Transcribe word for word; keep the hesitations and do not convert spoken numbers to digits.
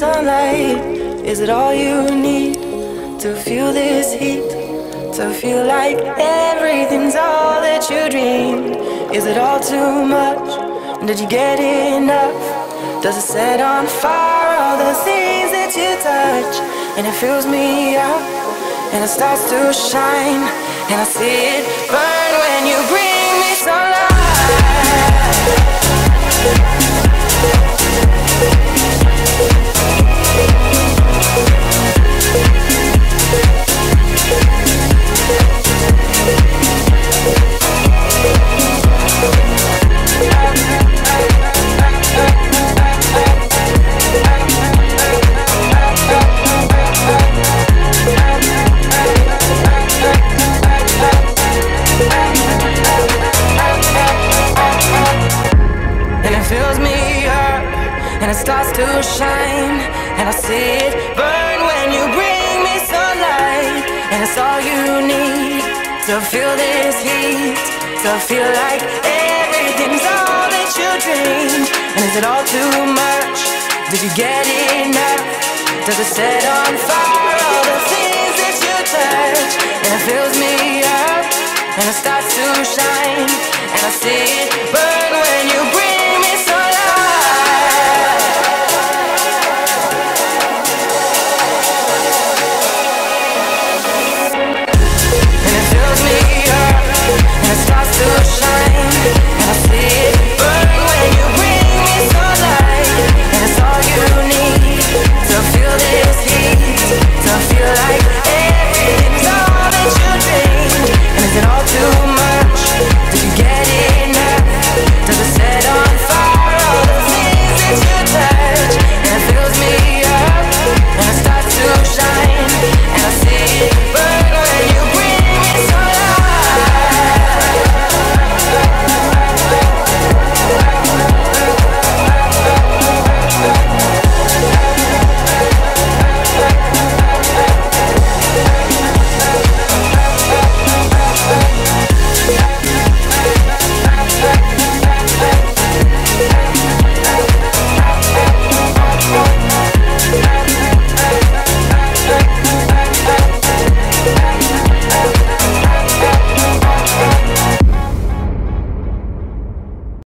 sunlight? Is it all you need to feel this heat? To feel like everything's all that you dreamed? Is it all too much? Did you get enough? Does it set on fire all the things that you touch? And it fills me up, and it starts to shine, and I see it burn when you bring me sunlight. And it starts to shine, and I see it burn when you bring me sunlight. And it's all you need to feel this heat, to feel like everything's all that you dreamed. And is it all too much? Did you get enough? Does it set on fire all the things that you touch? And it fills me up, and it starts to shine, and I see it